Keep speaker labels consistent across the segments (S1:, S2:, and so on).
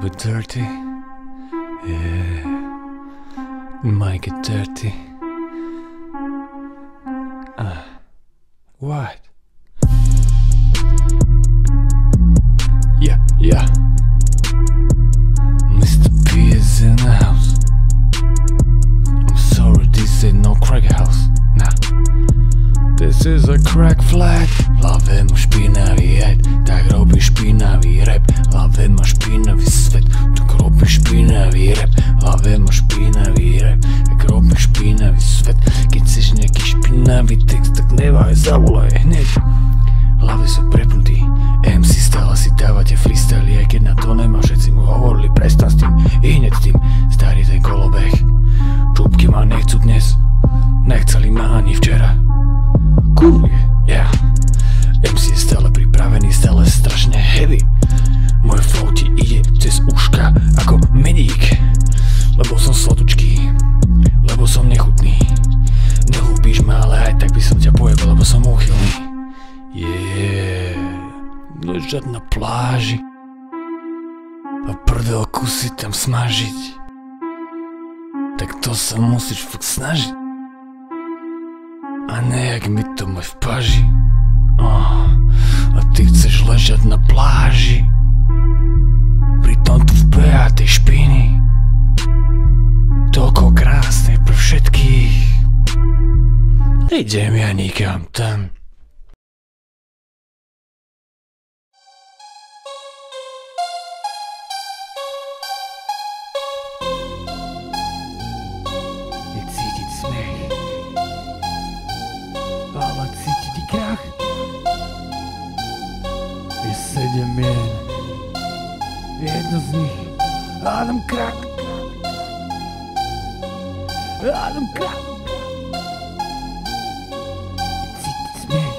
S1: bit dirty. Yeah, might get dirty. What? Yeah. Mr. P is in the house. I'm sorry, this ain't no crack house. Nah. This is a crack flat. Hlave ma špinavý head, tak robí špinavý rap. Hlave ma špinavý svet, tak robí špinavý rap. Hlave ma špinavý rap, tak robí špinavý svet. Keď chceš nejaký špinavý text, tak neváhaj, zavolaj hneď. Hlavy sú prepnutí, MC stále si dávate freestyly, aj keď na to nemá, všetci mu hovorili, prestan s tým, i hneď s tým, starý ten kolobeh. Čúbky ma nechcú dnes, nechceli ma ani včera. Cool, yeah. MC je stále pripravený, stále strašne heavy. Môj flow ti ide cez uška ako medík. Lebo som sladúčký, lebo som nechutný. Nelúbíš ma, ale aj tak by som ťa pojebal, lebo som úchylný. Yeah, ležať na pláži a prdelku si tam smažiť. Tak to sa musíš fakt snažiť. A nejak mi to maj v paži. A ty chceš ležať na pláži, pritom tu v BA tej špiny. Toľko krásnej pre všetkých. Nejdem ja nikam tam. Je cítiť smiech, ale cítiť i krach. Je 7 mien, jedno z nich hádam krak. Hádam krak. Je cítiť smiech,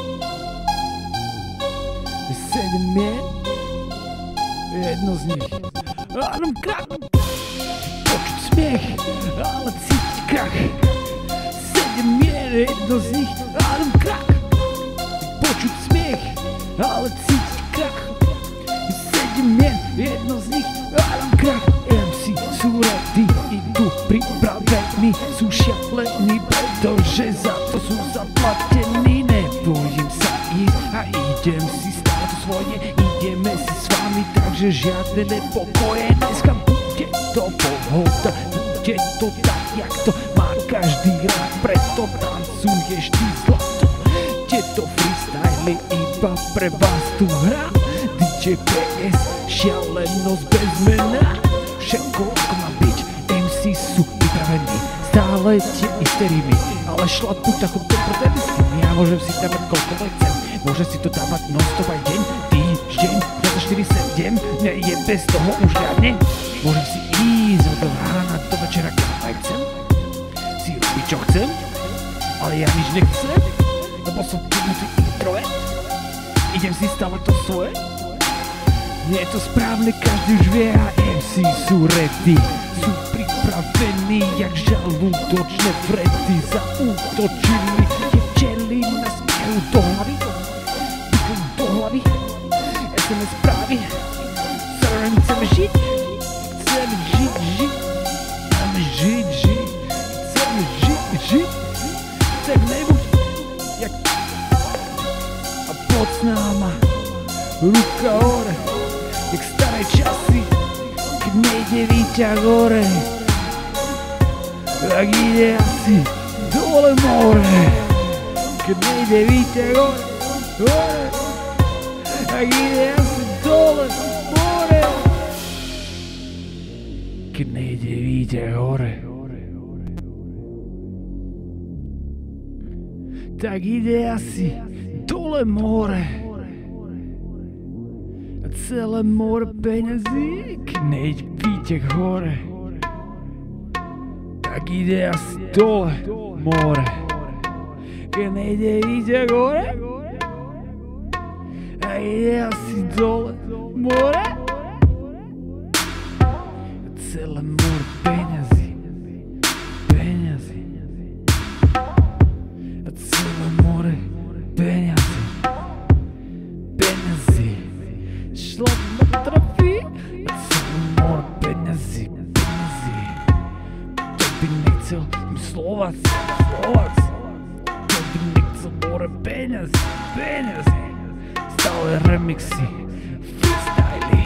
S1: je 7 mien, jedno z nich hádam krak. Počuť smiech, ale cítiť krach. 7 mien, jedno z nich hádam krak. Počuť smiech, ale cítiť krach. 7 mien, jedno z nich hádam krach. MC sú ready, idú pripravení, sú šialení, pretože za to sú zaplatení. Nebojím sa ísť a idem si stále to svoje. Ideme si s vami, takže žiadne nepokoje. Dneska bude to pohoda, bude to tak, jak to má každý rád, preto tancuješ ty zlato. Tieto freestyly iba pre vás tu hrá DJ PS, šialenosť bez mena. Všetko ako má byť, MC sú pripravení, stále tie isté rimy, ale šlapu tak od dobro s tým. Ja môžem si dávať koľko chcem, môžem si to dávať non-stop aj deň, týždeň, 24/7, nie je bez toho už žiadne. Môžem si ísť od rána do večera, keď aj chcem, si robiť čo chcem, ale ja nič nechcem, lebo som tým introvert. Idem si stále to svoje. Nie je to správne, každý už vie a MC sú ready. Sú pripravení, jak žalúdočné vredy. Zaútočili, vteli na smeru do hlavy. Vyklú do hlavy, SMS správy. Zároveň chceme žiť, chceme žiť. Chceme žiť, chceme žiť. Tak nebuď, jak... A poď s náma, ruka hore, jak staré časy, keď nejde výťah hore, tak ide asi dole more. Keď nejde výťah hore, tak ide asi dole more. Keď nejde výťah hore, tak ide asi dole more. A celé more peňazí, keď nejde výťah hore, tak ide asi dole more. Keď nejde výťah hore, tak ide asi dole more. A celé more peňazí. A celé more peňazí. Šlap ma trafí, a celé more penis, stale remixi, freestyli.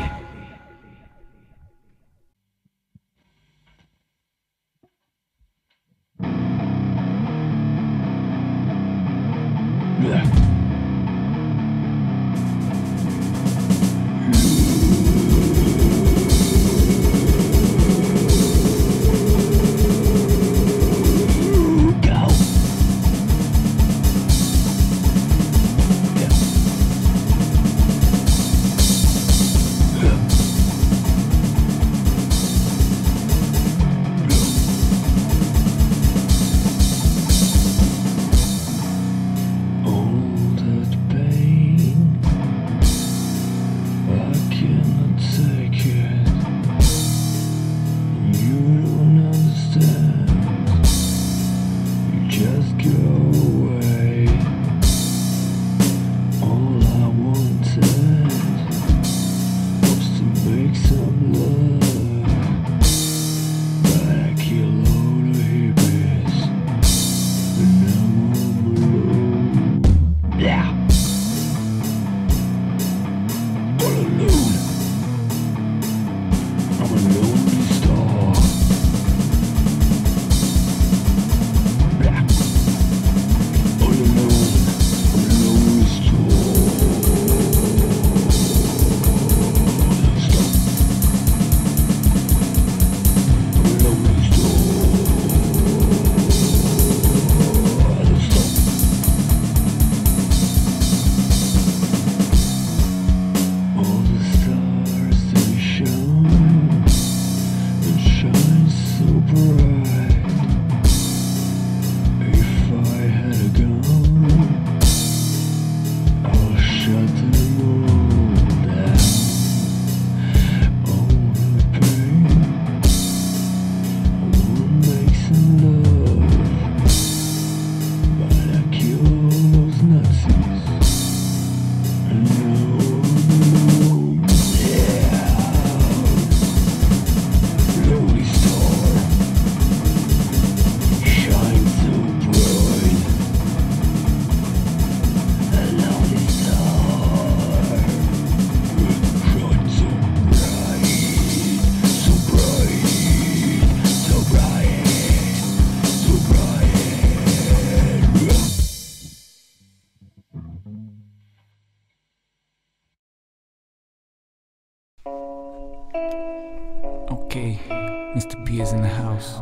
S1: Okay, Mr. P is in the house.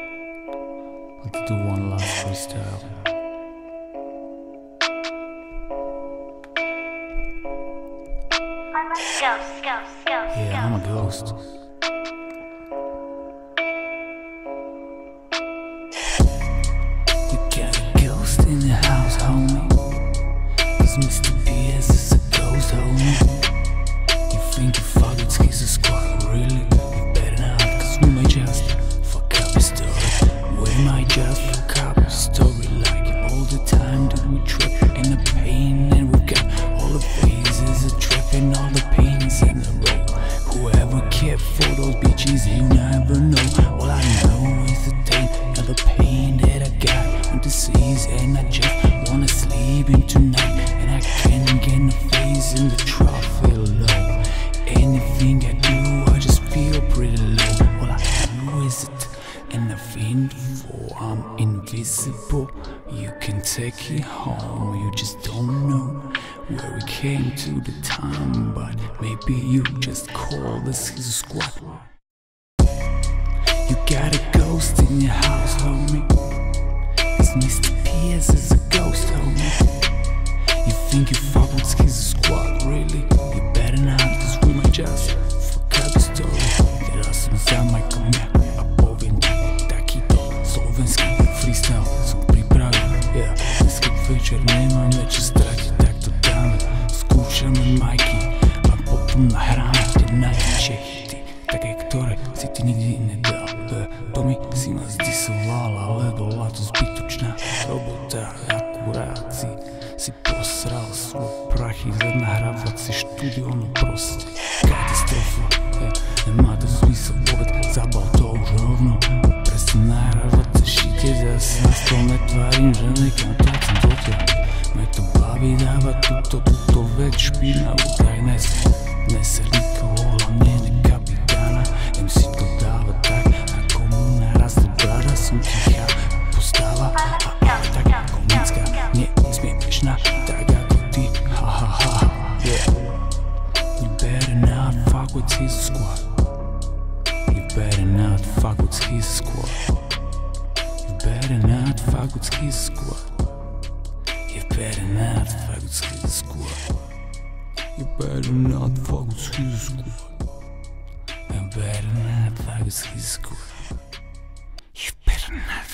S1: Let's do one last freestyle. Yeah, I'm a ghost. You got a ghost in the house, homie. 'Cause Mr. P.S. is a ghost, homie. You think you fuck with Schizo Squad, really? You better not, 'cause we might just fuck up your story. We might just fuck up your story. Like all the time that we trip in the pain, and we got all the phases of tripping, all the pains in the road. Whoever cared for those bitches, you never know. All I know is the day and the pain that I got with disease, and I just wanna sleep in tonight, and I can't get no face in the trough, feel low. Anything I do, I just feel pretty low. All I do is it, and I think for I'm invisible. You can take it home, you just don't know where we came to the time, but maybe you just call the Schizo Squad. You got a ghost in your house, homie. 'Cause Mr. P.S. is a ghost, homie. You think you fuck with Schizo Squad, really? You better not, 'cause we might just fuck up the story. Teraz sama konia, a powiem ci taki to słowenski freestyle są priprawy. Yeah, dysky wieczór nie mam lecz stracić, tak to damy. Skúšame majky a potom nahráme tie najväčšie hity, také, ktoré si ty nikdy nedal. To mi si ma zdisoval, ale bola to zbytočná robota. Akurát si posral svoj prachy za nahrávací štúdio, no proste katastrofa. Nemá to zmysel vôbec, zabal to už rovno. Presne nahrávací šite, zase na stôl netvárim, že nekam tácem dotiaľ. dava tutto već špina u taj neselika vola njene kapitana. MC dodava tak, ako mu naraste brada, sam tiha postava. A tak komicka, nie smiješna, tak ako ti, ha ha ha, yeah. You better not fuck with his squad. You better not fuck with his squad. You better not fuck with his squad. You better not fuck with his squad. You better not fuck with his squad. You better not fuck with his squad. You better not